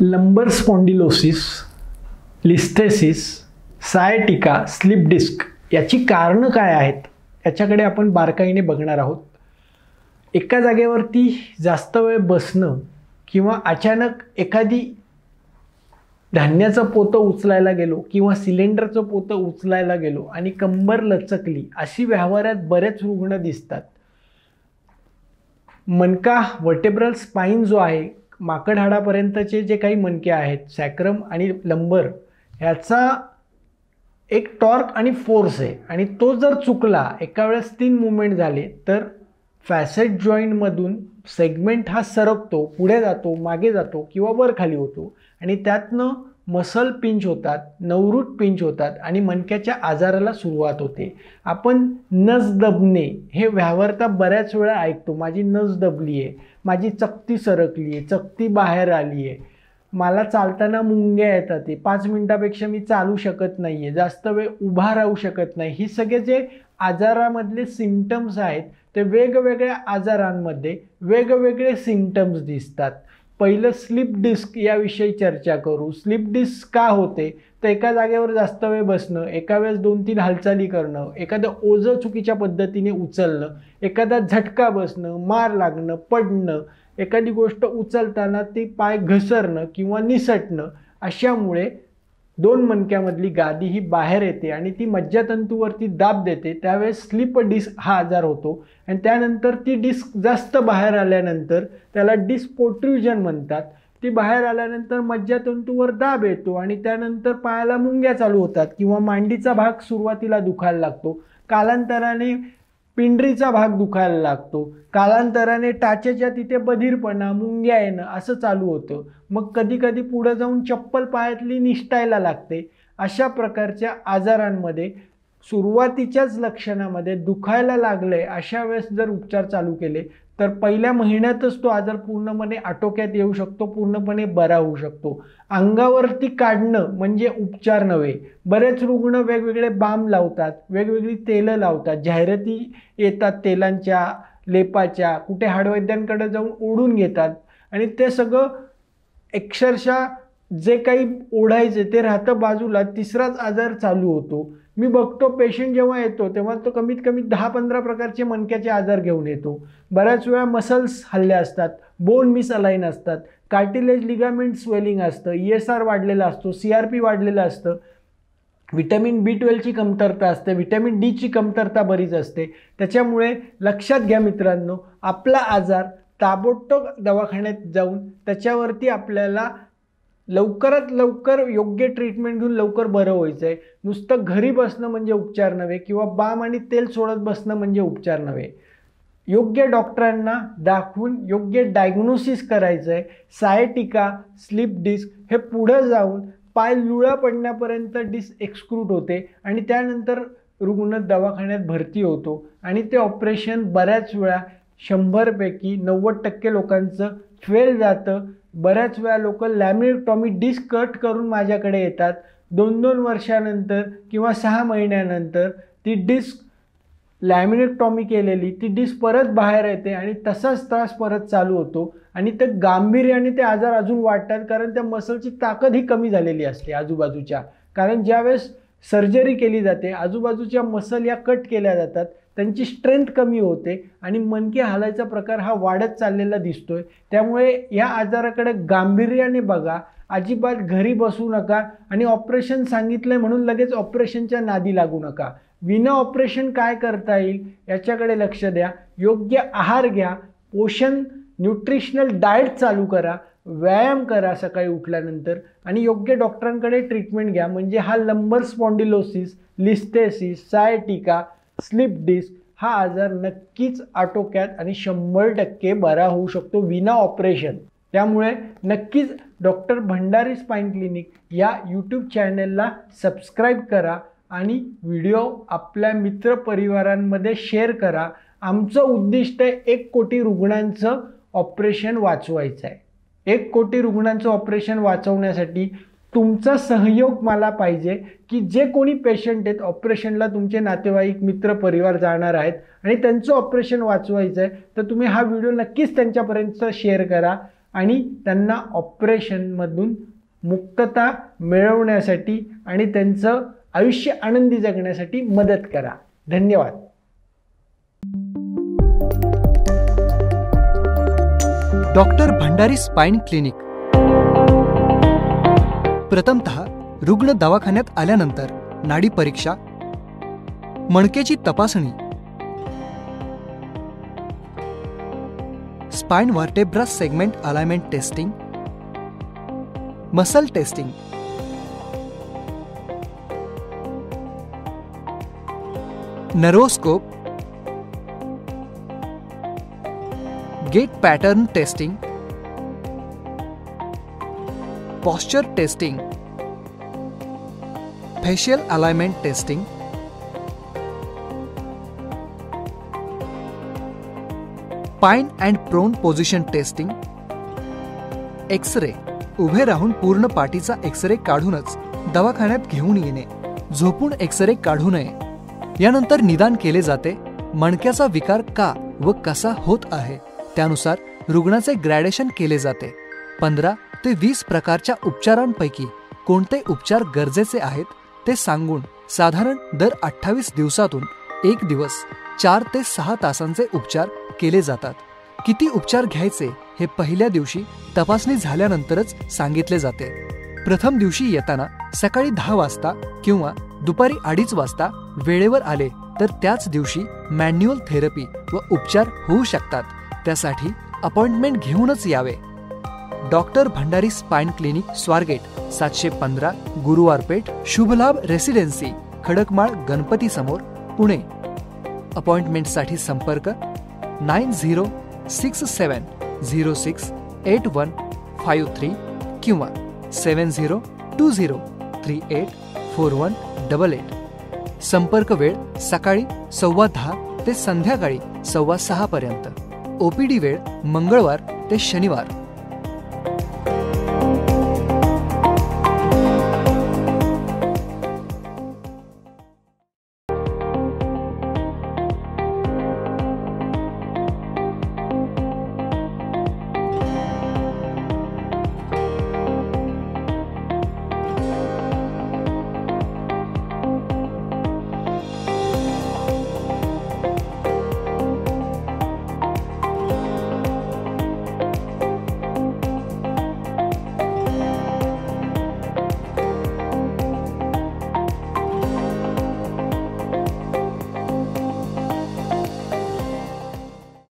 लंबर spondylosis, listhesis, sciatica, slip disc याची कारणं काय आहेत याच्याकडे आपण बारकाईने बघणार आहोत. एका जागेवरती जास्त वेळ बसणं किंवा अचानक एखादी धान्याचं पोतं उचलायला गेलो किंवा सिलेंडरचं पोतं उचलायला गेलो आणि कंबर लचकली, अशी व्यवहारात बरेच रुग्ण दिसतात. मणका वर्टेब्रल स्पाइन जो आहे, माकड हाडापर्यंतचे जे काही मणके आहेत, सॅक्रम आणि लंबर, ह्याचा एक टॉर्क आणि फोर्स आहे आणि तो जर चुकला, एका वेळेस 3 मूवमेंट झाले तर फॅसेट जॉईंटमधून सेगमेंट हा सरकतो, पुढे जातो, मागे जातो किंवा वर खाली होतो आणि त्यातनं मसल पिंच होतात, नवरूट पिंच होतात आणि मणक्याच्या आजाराला सुरुवात होते. आपण नस दबणे हे व्यवहारता बऱ्याच वेळा ऐकतो. माझी नस दबली आहे, माझी चकती सरकली आहे, चकती बाहेर आली आहे, मला चालताना मुंग्या येतात, 5 मिनिटापेक्षा मी चालू शकत नाही आहे, जास्त वेळ उभा राहू शकत नाही. ही सगळे जे आजारामधले सिम्पटम्स आहेत ते वेगवेगळ्या आजारांमध्ये वेगवेगळे सिम्पटम्स दिसतात. पहिलं स्लिप डिस्क याविषयी चर्चा करू. स्लिप डिस्क का होते तर एका जागेवर जास्त वेळ बसणं, एका वेळेस 2-3 हालचाली करणं, एखादं ओझं चुकीच्या पद्धतीने उचलणं, एखादा झटका बसणं, मार लागणं, पडणं, एखादी गोष्ट उचलताना ती पाय घसरणं किंवा निसटणं, अशामुळे 2 मणक्यामधली गादी ही बाहेर येते आणि ती मज्जातंतूवरती दाब देते. त्यावेळेस स्लिप डिस्क हा आजार होतो आणि त्यानंतर ती डिस्क जास्त बाहेर आल्यानंतर त्याला डिस्क प्रोट्रुजन म्हणतात. ती बाहेर आल्यानंतर मज्जातंतूवर दाब येतो आणि त्यानंतर पायाला मुंग्या चालू होतात किंवा मांडीचा भाग सुरुवातीला दुखायला लागतो, कालांतराने पिंडरीचा भाग दुखायला लागतो, कालांतराने टाचेच्या तिथे बधीरपणा, मुंग्या येणं असं चालू होतं. मग कधी कधी पुढे जाऊन चप्पल पायातली निष्ठायला लागते. अशा प्रकारच्या आजारांमध्ये सुरुवातीच्याच लक्षणामध्ये दुखायला लागले, अशा वेळेस जर उपचार चालू केले तर पहिल्या महिन्यातच तो आजार पूर्णपणे आटोक्यात येऊ शकतो, पूर्णपणे बरा होऊ शकतो. अंगावरती काढणं म्हणजे उपचार नव्हे. बरेच रुग्ण वेगवेगळे बाम लावतात, वेगवेगळी तेलं लावतात, जाहिराती येतात तेलांच्या, लेपाच्या, कुठे हाडवैद्यांकडे जाऊन ओढून घेतात आणि ते सगळं अक्षरशः जे काही ओढायचे ते राहतं बाजूला, तिसराच आजार चालू होतो. मी बघतो पेशंट जेव्हा येतो तेव्हा तो कमीत कमी 10-15 प्रकारचे मणक्याचे आजार घेऊन येतो. बऱ्याच वेळा मसल्स हल्ले असतात, बोन मिसअलाइन असतात, कार्टिलेज लिगामेंट स्वेलिंग असतं, ESR वाढलेला असतो, CRP वाढलेलं असतं, व्हिटॅमिन B12ची कमतरता असते, व्हिटॅमिन Dची कमतरता बरीच असते. त्याच्यामुळे लक्षात घ्या मित्रांनो, आपला आजार ताबडतोब दवाखान्यात जाऊन त्याच्यावरती आपल्याला लवकरात लवकर योग्य ट्रीटमेंट घेऊन लवकर बरं व्हायचं आहे. नुसतं घरी बसणं म्हणजे उपचार नव्हे किंवा बाम आणि तेल सोडत बसणं म्हणजे उपचार नव्हे. योग्य डॉक्टरांना दाखवून योग्य डायग्नोसिस करायचं आहे. सायटिका, स्लिप डिस्क हे पुढं जाऊन पाय लुळा पडण्यापर्यंत डिस्क एक्सक्रूट होते आणि त्यानंतर रुग्ण दवाखान्यात भरती होतो आणि ते ऑपरेशन बऱ्याच वेळा 100 पैकी 90% लोकांचं फेल जातं. बऱ्याच वेळा लोक लॅमिनेक्टॉमी डिस्क कट करून माझ्याकडे येतात. 2-2 वर्षानंतर किंवा 6 महिन्यानंतर ती डिस्क लॅमिनेक्टॉमी केलेली ती डिस्क परत बाहेर येते आणि तसाच त्रास परत चालू होतो आणि ते गांभीर्याने ते आजार अजून वाढतात, कारण त्या मसलची ताकद ही कमी झालेली असते आजूबाजूच्या. कारण ज्यावेळेस सर्जरी केली जाते, आजूबाजूच्या मसल या कट केल्या जातात, त्यांची स्ट्रेंथ कमी होते आणि मणके हालायचा प्रकार हा वाढत चाललेला दिसतोय. त्यामुळे या आजाराकडे गांभीर्याने बघा. अजिबात घरी बसू नका आणि ऑपरेशन सांगितलंय म्हणून लगेच ऑपरेशनच्या नादी लागू नका. विना ऑपरेशन काय करता येईल याच्याकडे लक्ष द्या. योग्य आहार घ्या, पोषण न्यूट्रिशनल डाएट चालू करा, व्यायाम करा सकाळी उठल्यानंतर आणि योग्य डॉक्टरांकडे ट्रीटमेंट घ्या. म्हणजे हा lumbar spondylosis, listhesis, sciatica, slip disc हा आजार नक्कीच आटोक्यात आणि 100% बरा होऊ शकतो विना ऑपरेशन. त्यामुळे नक्कीच डॉक्टर भंडारी स्पाइन क्लिनिक या यूट्यूब चॅनलला सबस्क्राईब करा आणि व्हिडिओ आपल्या मित्रपरिवारांमध्ये शेअर करा. आमचं उद्दिष्ट आहे 1 कोटी रुग्णांचं ऑपरेशन वाचवायचं आहे. 1 कोटी रुग्णांचं ऑपरेशन वाचवण्यासाठी तुमचा सहयोग मला पाहिजे, की जे कोणी पेशंट आहेत ऑपरेशनला तुमचे नातेवाईक, मित्र, परिवार जाणार आहेत आणि त्यांचं ऑपरेशन वाचवायचं आहे, तर तुम्ही हा व्हिडिओ नक्कीच त्यांच्यापर्यंत शेअर करा. आणि त्यांना ऑपरेशनमधून मुक्तता मिळवण्यासाठी आणि त्यांचं आयुष्य आनंदी जगण्यासाठी मदत करा. धन्यवाद. Doctor Bhandari spine clinic. प्रथमतः रुग्ण दवाखान्यात आल्यानंतर नाडी परीक्षा, मणकेची तपासणी, spine vertebra segment alignment testing, muscle testing, neuroscope, gait pattern testing, posture testing, facial alignment testing, supine and prone position testing, x-ray, उभे राहून पूर्ण पाठीचा एक्स-रे काढूनच दवाखान्यात घेऊन येणे, झोपून एक्स-रे काढू नये. यानंतर निदान केले जाते मणक्याचा विकार का व कसा होत आहे त्यानुसार रुग्णाचे ग्रॅडेशन केले जाते. 15 ते 20 प्रकारच्या उपचारांपैकी कोणते उपचार गरजेचे आहेत ते सांगून साधारण दर 28 दिवसातून एक दिवस 4 ते 6 तासांचे उपचार केले जातात. किती उपचार घ्यायचे हे पहिल्या दिवशी तपासणी झाल्यानंतरच सांगितले जाते. प्रथम दिवशी येताना सकाळी 10 वाजता किंवा दुपारी 2:30 वाजता वेळेवर आले तर त्याच दिवशी मॅन्युअल थेरपी व उपचार होऊ शकतात. त्यासाठी अपॉइंटमेंट घेऊनच यावे. Doctor Bhandari spine clinic, Swargate 715, Guruwar पेठ, शुभलाभ रेसिडेन्सी, खडकमाळ, गणपती समोर, पुणे. अपॉइंटमेंटसाठी संपर्क 9067068153 किंवा 7020384188. संपर्क वेळ सकाळी 10:15 ते संध्याकाळी 6:15 पर्यंत. OPD वेळ मंगळवार ते शनिवार